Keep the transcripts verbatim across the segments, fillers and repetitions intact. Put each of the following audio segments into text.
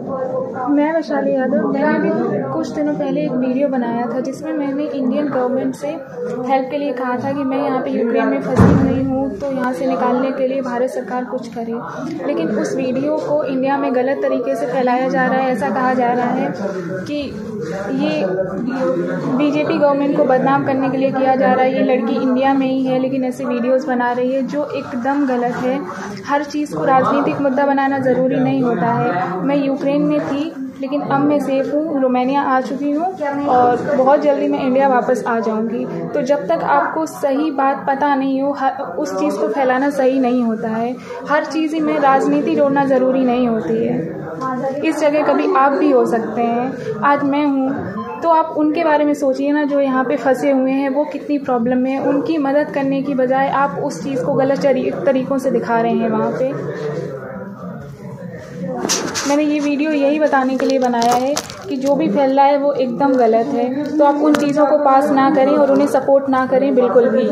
मैं वैशाली यादव। मैंने भी कुछ दिनों पहले एक वीडियो बनाया था जिसमें मैंने इंडियन गवर्नमेंट से हेल्प के लिए कहा था कि मैं यहाँ पे यूक्रेन में फंसी हुई हूँ, तो यहाँ से निकालने के लिए भारत सरकार कुछ करे। लेकिन उस वीडियो को इंडिया में गलत तरीके से फैलाया जा रहा है। ऐसा कहा जा रहा है कि ये बीजेपी गवर्नमेंट को बदनाम करने के लिए किया जा रहा है, ये लड़की इंडिया में ही है लेकिन ऐसे वीडियोस बना रही है, जो एकदम गलत है। हर चीज़ को राजनीतिक मुद्दा बनाना ज़रूरी नहीं होता है। मैं यूक्रेन में थी लेकिन अब मैं सेफ़ हूँ, रोमानिया आ चुकी हूँ और बहुत जल्दी मैं इंडिया वापस आ जाऊँगी। तो जब तक आपको सही बात पता नहीं हो, हर उस चीज़ को फैलाना सही नहीं होता है। हर चीज़ में राजनीति जोड़ना ज़रूरी नहीं होती है। इस जगह कभी आप भी हो सकते हैं। आज मैं हूँ तो आप उनके बारे में सोचिए ना, जो यहाँ पे फंसे हुए हैं, वो कितनी प्रॉब्लम में है। उनकी मदद करने की बजाय आप उस चीज़ को गलत तरीक़ों से दिखा रहे हैं वहाँ पे। मैंने ये वीडियो यही बताने के लिए बनाया है कि जो भी फैल रहा है वो एकदम गलत है, तो आप उन चीज़ों को पास ना करें और उन्हें सपोर्ट ना करें बिल्कुल भी।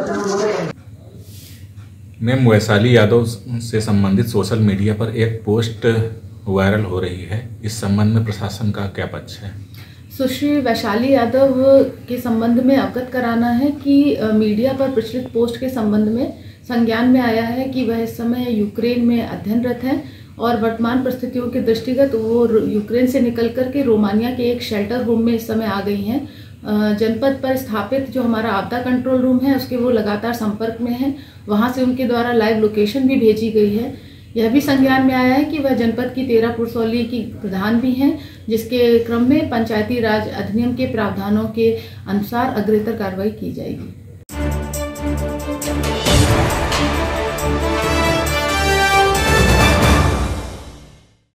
मैम, वैशाली यादव से संबंधित सोशल मीडिया पर एक पोस्ट वायरल हो रही है, इस संबंध में प्रशासन का क्या पक्ष है? सुश्री वैशाली यादव के संबंध में अवगत कराना है कि मीडिया पर प्रचलित पोस्ट के संबंध में संज्ञान में आया है कि वह इस समय यूक्रेन में अध्ययनरत हैं और वर्तमान परिस्थितियों के दृष्टिगत वो यूक्रेन से निकल कर के रोमानिया के एक शेल्टर होम में इस समय आ गई हैं। जनपद पर स्थापित जो हमारा आपदा कंट्रोल रूम है उसके वो लगातार संपर्क में हैं। वहाँ से उनके द्वारा लाइव लोकेशन भी भेजी गई है। यह भी संज्ञान में आया है कि वह जनपद की तेरह पुरसौली की प्रधान भी हैं, जिसके क्रम में पंचायती राज अधिनियम के प्रावधानों के अनुसार अग्रेतर कार्रवाई की जाएगी।